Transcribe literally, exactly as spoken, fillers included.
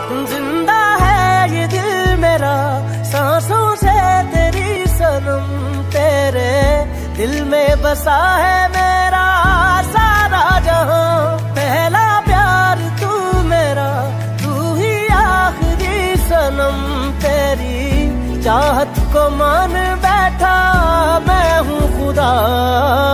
जिंदा है ये दिल मेरा सांसों से तेरी सनम, तेरे दिल में बसा है मेरा सारा जहां। पहला प्यार तू मेरा, तू ही आखिरी सनम, तेरी चाहत को मान बैठा मैं हूँ खुदा।